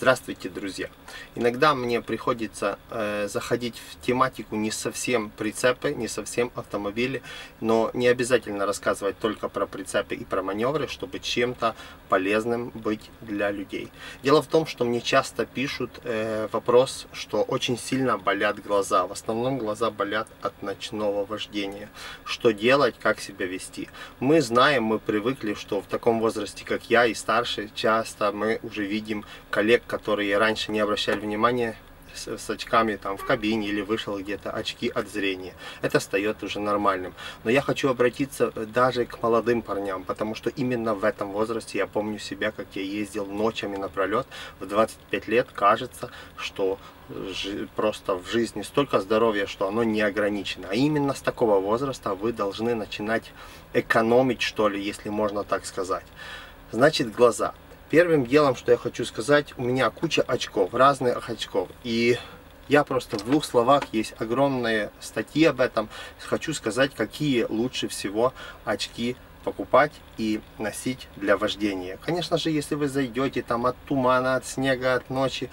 Здравствуйте, друзья! Иногда мне приходится заходить в тематику не совсем прицепы, не совсем автомобили, но не обязательно рассказывать только про прицепы и про маневры, чтобы чем-то полезным быть для людей. Дело в том, что мне часто пишут вопрос, что очень сильно болят глаза. В основном глаза болят от ночного вождения. Что делать, как себя вести? Мы знаем, мы привыкли, что в таком возрасте, как я и старше, часто мы уже видим коллег, которые раньше не обращали внимания, с очками там в кабине или вышел где-то, очки от зрения. Это стает уже нормальным. Но я хочу обратиться даже к молодым парням, потому что именно в этом возрасте я помню себя, как я ездил ночами напролет. В 25 лет кажется, что просто в жизни столько здоровья, что оно не ограничено. А именно с такого возраста вы должны начинать экономить, что ли, если можно так сказать. Значит, глаза. Первым делом, что я хочу сказать, у меня куча очков, разных очков. И я просто в двух словах, есть огромные статьи об этом. Хочу сказать, какие лучше всего очки покупать и носить для вождения. Конечно же, если вы зайдете там от тумана, от снега, от ночи,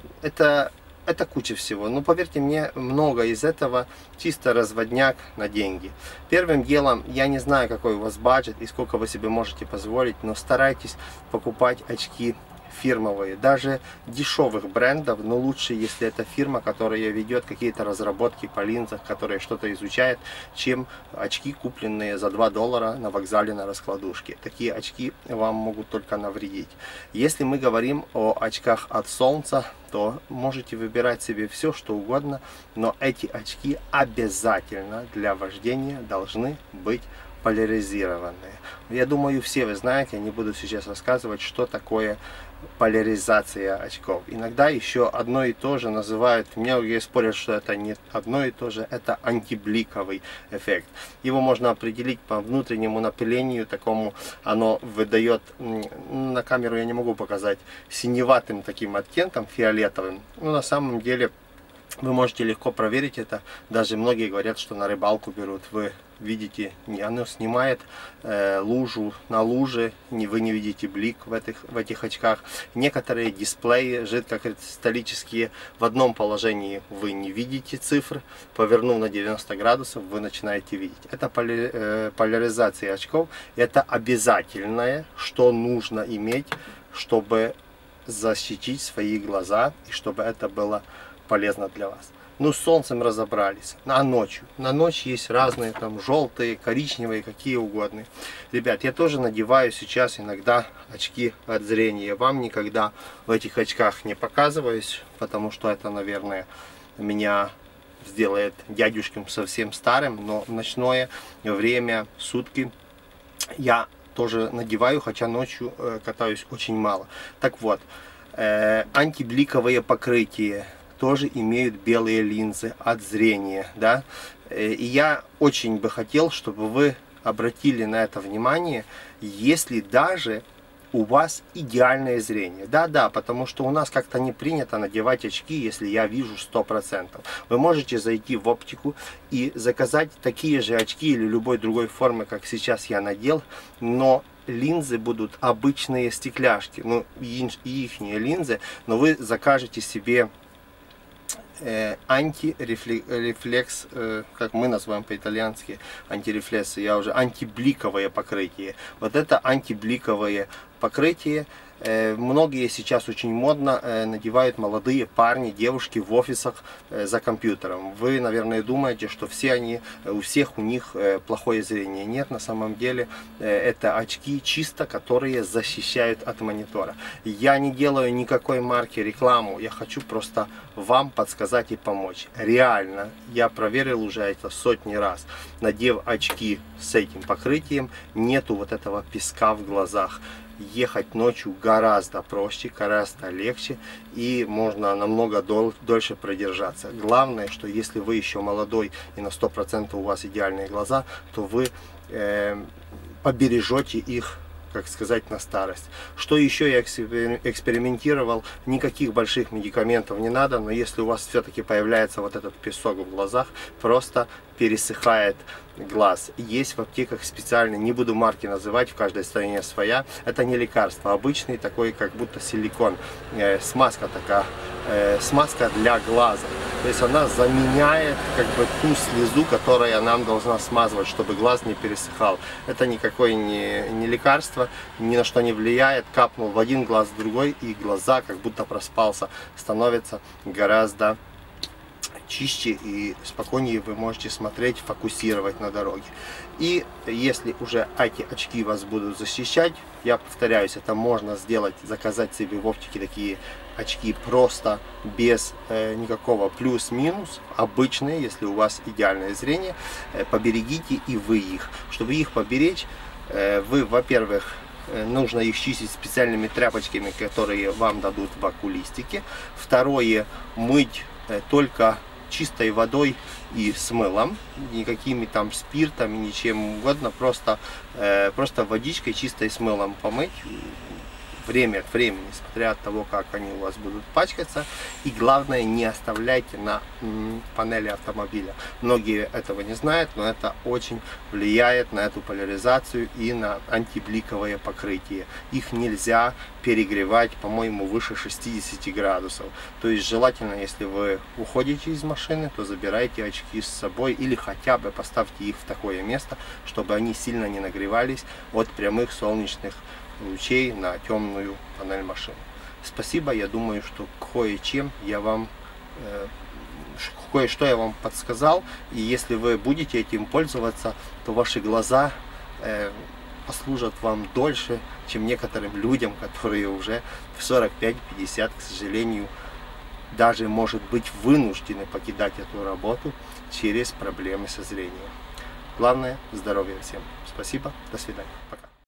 это куча всего. Но поверьте мне, много из этого чисто разводняк на деньги. Первым делом, я не знаю, какой у вас бюджет и сколько вы себе можете позволить, но старайтесь покупать очки фирмовые, даже дешевых брендов, но лучше, если это фирма, которая ведет какие-то разработки по линзах, которая что-то изучает, чем очки, купленные за $2 на вокзале на раскладушке. Такие очки вам могут только навредить. Если мы говорим о очках от солнца, то можете выбирать себе все, что угодно, но эти очки обязательно для вождения должны быть поляризированные. Я думаю, все вы знаете, я не буду сейчас рассказывать, что такое поляризация очков. Иногда еще одно и то же называют, многие спорят, что это не одно и то же, это антибликовый эффект. Его можно определить по внутреннему напылению, такому оно выдает, на камеру я не могу показать, синеватым таким оттенком, фиолетовым. Но на самом деле вы можете легко проверить это. Даже многие говорят, что на рыбалку берут. Вы видите, оно снимает лужу на луже, вы не видите блик в этих очках. Некоторые дисплеи жидкокристаллические, в одном положении вы не видите цифр, повернув на 90 градусов, вы начинаете видеть. Это поляризация очков. Это обязательное, что нужно иметь, чтобы защитить свои глаза и чтобы это было полезно для вас. Ну, с солнцем разобрались. А ночью? На ночь есть разные, там, желтые, коричневые, какие угодно. Ребят, я тоже надеваю сейчас иногда очки от зрения. Вам никогда в этих очках не показываюсь, потому что это, наверное, меня сделает дядюшком совсем старым. Но в ночное время, сутки, я тоже надеваю, хотя ночью катаюсь очень мало. Так вот, антибликовые покрытия тоже имеют белые линзы от зрения, да, и я очень бы хотел, чтобы вы обратили на это внимание, если даже у вас идеальное зрение. Да, потому что у нас как-то не принято надевать очки, если я вижу 100%. Вы можете зайти в оптику и заказать такие же очки или любой другой формы, как сейчас я надел, но линзы будут обычные стекляшки, ну и ихние линзы, но вы закажете себе антирефлекс, как мы называем по-итальянски, антирефлекс, антибликовое покрытие. Вот это антибликовое покрытие. Многие сейчас очень модно надевают молодые парни, девушки в офисах за компьютером. Вы, наверное, думаете, что у всех у них плохое зрение. Нет, на самом деле это очки чисто, которые защищают от монитора. Я не делаю никакой марки рекламу, я хочу просто вам подсказать и помочь. Реально, я проверил уже это сотни раз. Надев очки с этим покрытием, нету вот этого песка в глазах. Ехать ночью гораздо проще, гораздо легче и можно намного дольше продержаться. Главное, что если вы еще молодой и на 100% у вас идеальные глаза, то вы побережете их как сказать, на старость. Что еще я экспериментировал, никаких больших медикаментов не надо, но если у вас все-таки появляется вот этот песок в глазах, просто пересыхает глаз. Есть в аптеках специальный, не буду марки называть, в каждой стране своя, это не лекарство, обычный такой, как будто силикон, смазка такая, смазка для глаза. То есть она заменяет как бы ту слезу, которая нам должна смазывать, чтобы глаз не пересыхал. Это никакое не лекарство, ни на что не влияет. Капнул в один глаз, в другой, и глаза как будто проспался, становится гораздо чище и спокойнее вы можете смотреть, фокусировать на дороге. И если уже эти очки вас будут защищать, я повторяюсь, это можно сделать, заказать себе в оптике такие очки просто без никакого плюс-минус, обычные, если у вас идеальное зрение, поберегите и вы их. Чтобы их поберечь, вы, во-первых, нужно их чистить специальными тряпочками, которые вам дадут в окулистике. Второе, мыть только чистой водой и с мылом, никакими там спиртами, ничем угодно, просто водичкой чистой с мылом помыть, время от времени, смотря от того, как они у вас будут пачкаться. И главное, не оставляйте на панели автомобиля. Многие этого не знают, но это очень влияет на эту поляризацию и на антибликовое покрытие. Их нельзя перегревать, по-моему, выше 60 градусов. То есть желательно, если вы уходите из машины, то забирайте очки с собой или хотя бы поставьте их в такое место, чтобы они сильно не нагревались от прямых солнечных лучей на темную панель машины. Спасибо, я думаю, что кое-что я вам подсказал, и если вы будете этим пользоваться, то ваши глаза послужат вам дольше, чем некоторым людям, которые уже в 45-50, к сожалению, даже, может быть, вынуждены покидать эту работу через проблемы со зрением. Главное, здоровья всем. Спасибо, до свидания. Пока.